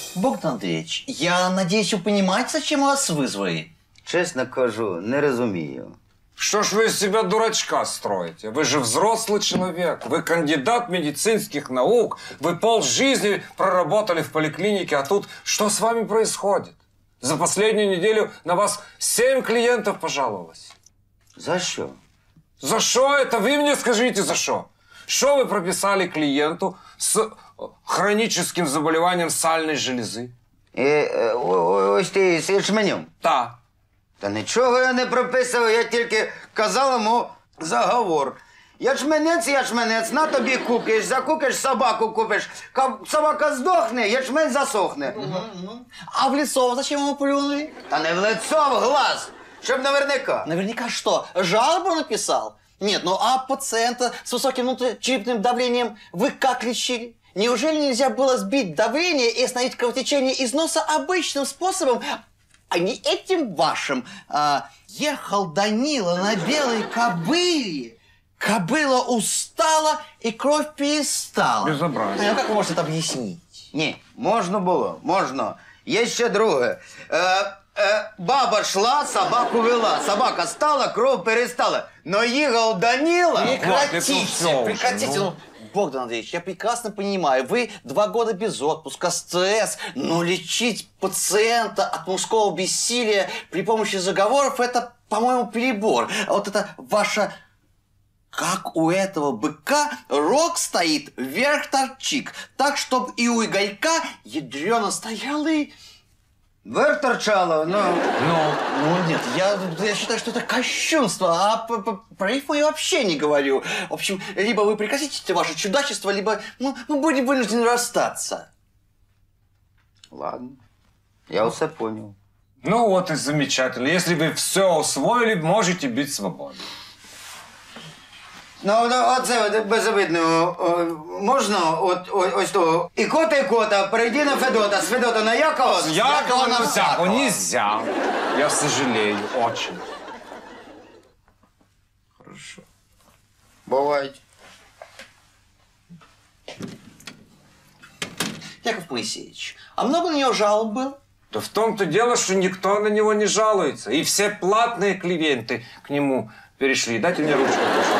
Богдан Андреевич, я надеюсь, вы понимаете, зачем вас вызвали? Чесно кажу, не розумію. Что ж вы из себя дурачка строите? Вы же взрослый человек, вы кандидат медицинских наук, вы полжизни проработали в поликлинике, а тут что с вами происходит? За последнюю неделю на вас 7 клиентов пожаловалось. За що? За что это? Вы мне скажите, за что? Что вы прописали клиенту с хроническим заболеванием сальной железы? Ось ти з ячменем. Да. Та нічого я не прописував, я тільки казав йому заговор. Ячменець, на тобі кукиш, закукиш, собаку купиш. Собака здохне, ячмень засохне. А в лицо зачем ему плюнули? Та не в лицо, в глаз, щоб наверняка. Наверняка что, жалобу написал? Нет, ну а пациента с высоким внутричерепным давлением вы как лечили? Неужели нельзя было сбить давление и остановить кровотечение из носа обычным способом, а не этим вашим? Ехал Данила на белой кобыле. Кобыла устала и кровь перестала. Безобразие. Ну как вы можете это объяснить? Ні, можна було, можна. Є ще друге. Баба шла, собаку вела. Собака стала, кров перестала. Но ехал Данила. Прекратите. Ну, Богдан Андреевич, я прекрасно понимаю, вы 2 года без отпуска, стресс, но лечить пациента от мужского бессилия при помощи заговоров – это, по-моему, перебор. А вот это ваша... Как у этого быка рог стоит, вверх торчик, так, чтоб и у Игорька ядрёно стоял и... Вверх торчало, ну... Ну нет, я считаю, что это кощунство, а про рифму я вообще не говорю. В общем, либо вы прекратите ваше чудачество, либо мы будем вынуждены расстаться. Ладно, я все понял. Ну вот и замечательно. Если вы все усвоили, можете быть свободны. Ну, оце от безобидно. Можна ось того. І кота, перейди на Федота. З Федота на Якова. С Якова на всякого нельзя. Я сожалею, очень. Хорошо. Буває. Яков Моисеевич, а много на него жалоб было? Да в том-то дело, что никто на него не жалуется. И все платные клиенты к нему перешли. Дайте мне ручку, пожалуйста.